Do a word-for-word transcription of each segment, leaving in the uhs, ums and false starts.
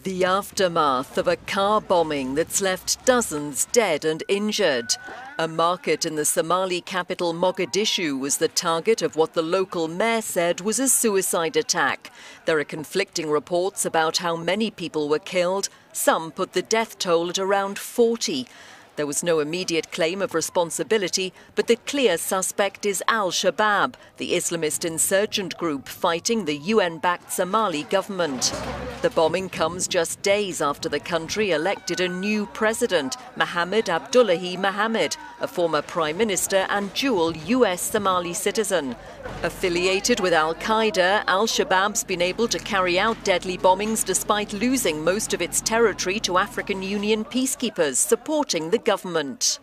The aftermath of a car bombing that's left dozens dead and injured. A market in the Somali capital Mogadishu was the target of what the local mayor said was a suicide attack. There are conflicting reports about how many people were killed. Some put the death toll at around forty. There was no immediate claim of responsibility, but the clear suspect is Al-Shabaab, the Islamist insurgent group fighting the U N-backed Somali government. The bombing comes just days after the country elected a new president, Mohamed Abdullahi Mohamed, a former prime minister and dual U S Somali citizen. Affiliated with Al-Qaeda, Al-Shabaab's been able to carry out deadly bombings despite losing most of its territory to African Union peacekeepers supporting the government.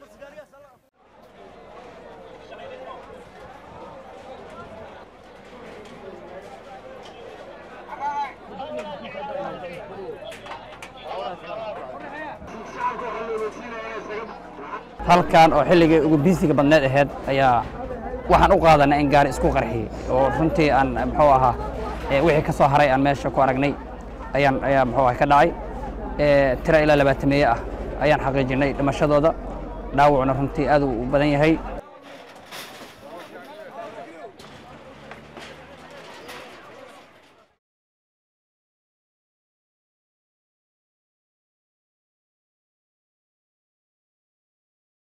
halkan oo xilliga ugu biisiga badneed ahayd ayaa waxaan u qaadanay in gaari isku qarxiyay oo runtii aan muxuu ahaa ee wixii ka soo haray aan meesha ku aragnay ayaan ayaa muxuu ahaa ka dhacay ee tira ilaa labaatan meeyo ah ayaan xaqiijinay dhimashadooda dhaawacna runtii aad u badan yahay